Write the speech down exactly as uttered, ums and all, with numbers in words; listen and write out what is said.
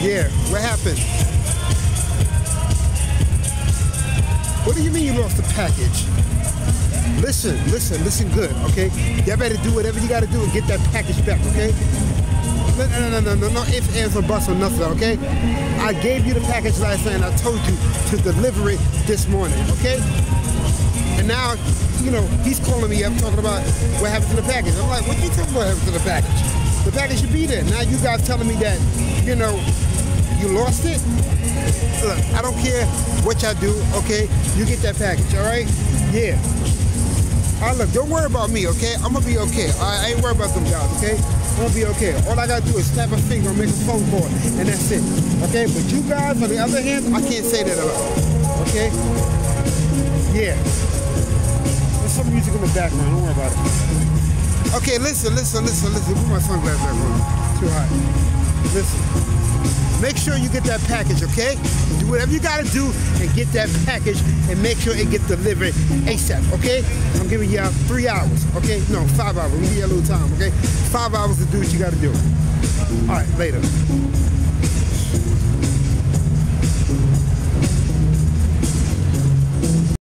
Yeah, what happened? What do you mean you lost the package? Listen, listen, listen good, okay? Y'all better do whatever you gotta do and get that package back, okay? No, no, no, no, no, no ifs, ands, or buts or nothing, okay? I gave you the package last night and I told you to deliver it this morning, okay? And now, you know, he's calling me up talking about what happened to the package. I'm like, what are you talking about what happened to the package? The package should be there. Now you guys telling me that, you know, you lost it? Look, I don't care what y'all do, okay? You get that package, all right? Yeah. All right, look, don't worry about me, okay? I'm gonna be okay. All right, I ain't worried about them guys, okay? I'm gonna be okay. All I gotta do is snap a finger and make a phone call, and that's it, okay? But you guys, on the other hand, I can't say that about, okay? Yeah. There's some music in the background, don't worry about it. Okay, listen, listen, listen, listen. Put my sunglasses back on. Too hot. Listen. Make sure you get that package, okay? Do whatever you gotta do and get that package and make sure it gets delivered ASAP, okay? I'm giving y'all three hours, okay? No, five hours. We give you a little time, okay? Five hours to do what you gotta do. All right, later.